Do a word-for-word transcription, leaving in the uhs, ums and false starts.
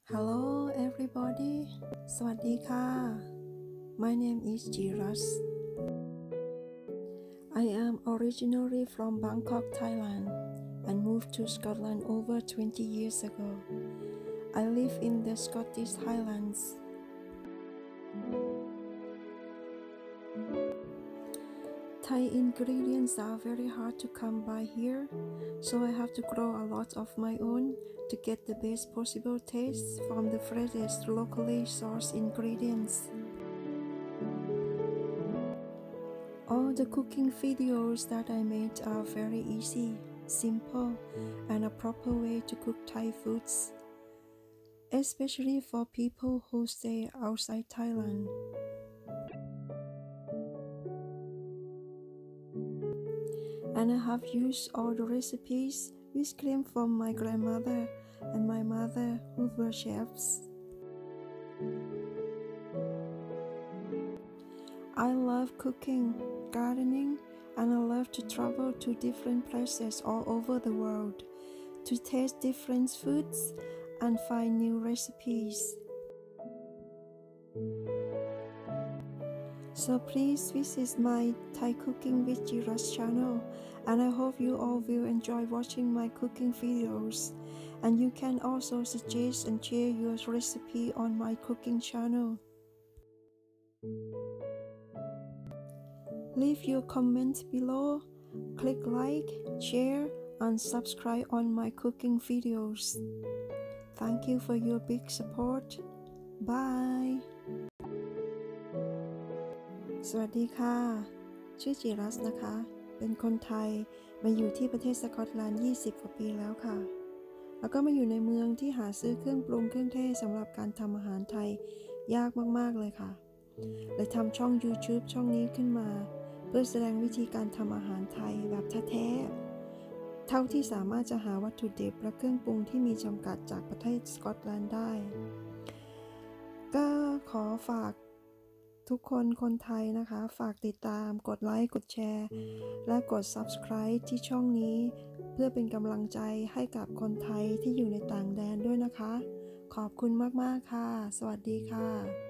Hello everybody สวัสดีค่ะ My name is Jiras I am originally from Bangkok, Thailand and moved to Scotland over twenty years ago. I live in the Scottish Highlands. Thai ingredients are very hard to come by here, so I have to grow a lot of my own to get the best possible taste from the freshest locally sourced ingredients. All the cooking videos that I made are very easy, simple, and a proper way to cook Thai foods, especially for people who stay outside Thailand. And I have used all the recipes which came from my grandmother and my mother who were chefs. I love cooking, gardening, and I love to travel to different places all over the world to taste different foods and find new recipes. So please visit my Thai Cooking with Jiras channel, and I hope you all will enjoy watching my cooking videos, and you can also suggest and share your recipe on my cooking channel. Leave your comment below, click like, share, and subscribe on my cooking videos. Thank you for your big support. Bye. สวัสดีค่ะ ชื่อจิรัสนะคะ เป็นคนไทย มาอยู่ที่ประเทศสกอตแลนด์ยี่สิบกว่าปีแล้วค่ะ แล้วก็มาอยู่ในเมืองที่หาซื้อเครื่องปรุงเครื่องเทศสำหรับการทำอาหารไทยยากมากๆเลยค่ะ เลยทำช่อง YouTube ช่องนี้ขึ้นมาเพื่อแสดงวิธีการทำอาหารไทยแบบแท้ๆเท่าที่สามารถจะหาวัตถุดิบและเครื่องปรุงที่มีจำกัดจากประเทศสกอตแลนด์ได้ก็ขอฝากทุกคนคนไทยนะคะฝากติดตามกดไลค์กดแชร์และกด Subscribe ที่ช่องนี้เพื่อเป็นกำลังใจให้กับคนไทยที่อยู่ในต่างแดนด้วยนะคะขอบคุณมากๆค่ะสวัสดีค่ะ